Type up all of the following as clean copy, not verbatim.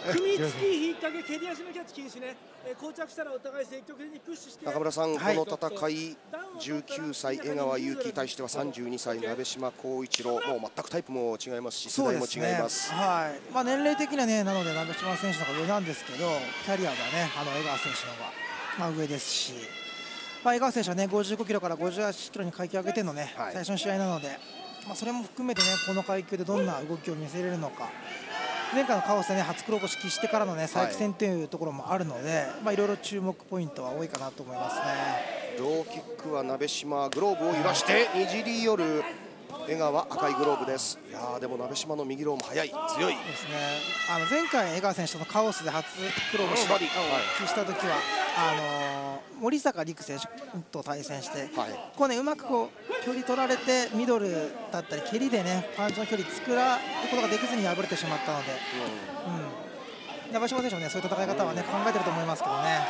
組みつき、引っ掛け、蹴り足のキャッチ禁止ね。膠着したらお互い積極的にプッシュして。 中村さん、この戦い、19歳江川祐希に対しては32歳鍋島光一郎、もう全くタイプも違いますし、世代も違います。 はい。年齢的にはね、なので鍋島選手の方が上なんですけど、キャリアがね、江川選手の方が上ですし。江川選手はね、55キロから58キロに階級を上げてのね、最初の試合なので。それも含めてね、この階級でどんな動きを見せれるのか。前回のカオスでね、初黒星喫してからのね、再起戦というところもあるので、いろいろ注目ポイントは多いかなと思いますね。 ローキックは鍋島、グローブを揺らしてにじり寄る江川、赤いグローブです。いやー、でも鍋島の右ローも速い、強いですね。前回江川選手とのカオスで初黒星を喫した時は森坂陸選手と対戦して、こうね、うまくこう距離取られてミドルだったり蹴りでね、パンチの距離作らることができずに敗れてしまったので、鍋島選手もね、そういう戦い方はね、考えてると思いますけどね。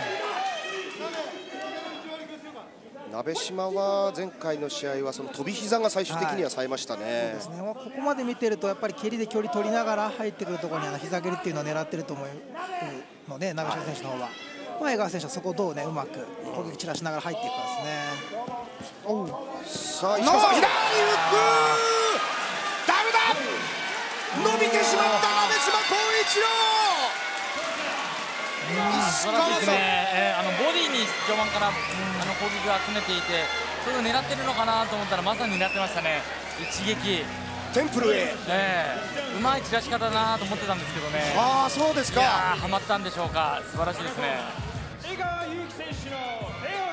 鍋島は前回の試合はその飛び膝が最終的には冴えましたね。 そうですね。ここまで見てるとやっぱり蹴りで距離取りながら入ってくるところに膝蹴りっていうのを狙ってると思うので、鍋島選手の方は。江川選手はそこをどうね、うまく攻撃散らしながら入っていくかですね。さあ、石川さん、左フックダメだ、伸びてしまった鍋島光一郎。 素晴らしいですね。ボディに序盤から攻撃を集めていて、それを狙ってるのかなと思ったらまさに狙ってましたね。一撃テンプルへ、 うまい散らし方だなと思ってたんですけどね。 ああ、そうですか。 はまったんでしょうか。素晴らしいですね。 江川祐希選手の手を